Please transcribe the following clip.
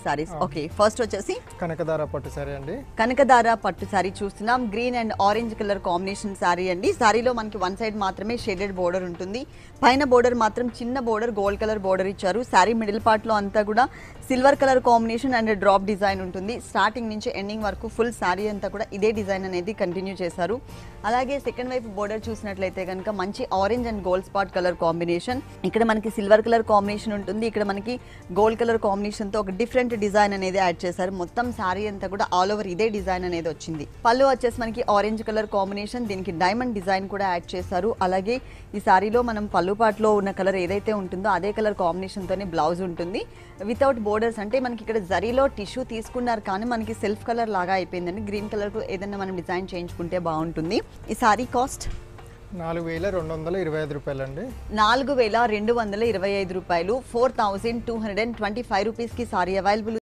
sarees. Okay, first వచ్చేసి Kanakadhara Pattu Saree అండి. Kanakadhara Pattu Saree చూస్తున్నాం. Green and orange colour combination saree అండి. సారీలో మనకి వన్ సైడ్ మాత్రమే షేడెడ్ బోర్డర్ ఉంటుంది. పైన బోర్డర్ మాత్రం చిన్న బోర్డర్ గోల్డ్ కలర్ బోర్డర్ ఇచ్చారు. సారీ మిడిల్ పార్ట్ లో అంతా కూడా silver colour combination and drop design ఉంటుంది. స్టార్టింగ్ నుంచి ఎండింగ్ వరకు ఫుల్ సారీ అంతా కూడా ఇదే డిజైన్ అనేది కంటిన్యూ చేశారు. అలాగే సెకండ్ వైపు బోర్డర్ చూసినట్లయితే కనుక మంచి orange and gold spot colour combination. ఇక్కడ మనకి సిల్వర్ కలర్ కాంబినేషన్ ఉంటుంది. ఇక్కడ మనకి గోల్డ్ కలర్ కాంబినేషన్ తో ఒక డిఫరెంట్ డిజైన్ అనేది యాడ్ చేశారు. మొత్తం సారీ అంతా కూడా ఆల్ ఓవర్ ఇదే డిజైన్ అనేది వచ్చింది. పళ్ళు వచ్చేసి మనకి ఆరెంజ్ కలర్ కాంబినేషన్, దీనికి డైమండ్ డిజైన్ కూడా యాడ్ చేశారు. అలాగే ఈ సారీలో మనం పళ్ళు పాటలో ఉన్న కలర్ ఏదైతే ఉంటుందో అదే కలర్ కాంబినేషన్ తోనే బ్లౌజ్ ఉంటుంది. వితౌట్ బోర్డర్స్, అంటే మనకి ఇక్కడ జరీలో టిష్యూ తీసుకున్నారు కానీ మనకి సెల్ఫ్ కలర్ లాగా అయిపోయిందండి. గ్రీన్ కలర్ ఏదైనా మనం డిజైన్ చేయించుకుంటే బాగుంటుంది. ఈ సారీ కాస్ట్ 4225 రూపాయలండి. 4225 రూపాయలు. 4225 రూపీస్ కి సారీ అవైలబుల్.